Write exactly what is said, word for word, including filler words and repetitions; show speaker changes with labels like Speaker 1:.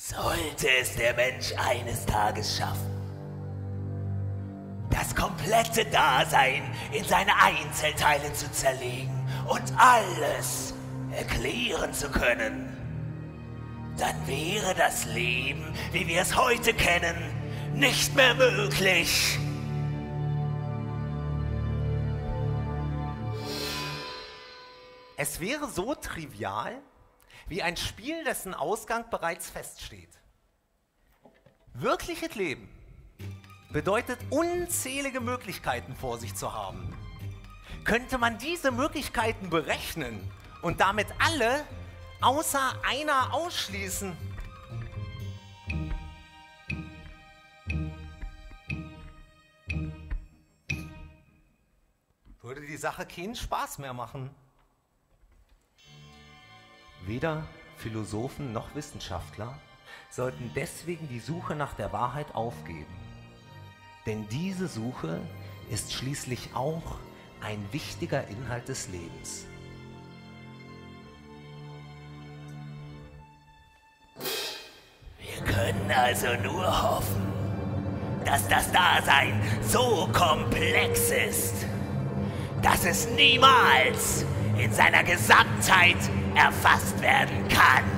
Speaker 1: Sollte es der Mensch eines Tages schaffen, das komplette Dasein in seine Einzelteile zu zerlegen und alles erklären zu können, dann wäre das Leben, wie wir es heute kennen, nicht mehr möglich.
Speaker 2: Es wäre so trivial wie ein Spiel, dessen Ausgang bereits feststeht. Wirkliches Leben bedeutet, unzählige Möglichkeiten vor sich zu haben. Könnte man diese Möglichkeiten berechnen und damit alle außer einer ausschließen, würde die Sache keinen Spaß mehr machen. Weder Philosophen noch Wissenschaftler sollten deswegen die Suche nach der Wahrheit aufgeben. Denn diese Suche ist schließlich auch ein wichtiger Inhalt des Lebens.
Speaker 1: Wir können also nur hoffen, dass das Dasein so komplex ist, dass es niemals in seiner Gesamtheit erfasst werden kann.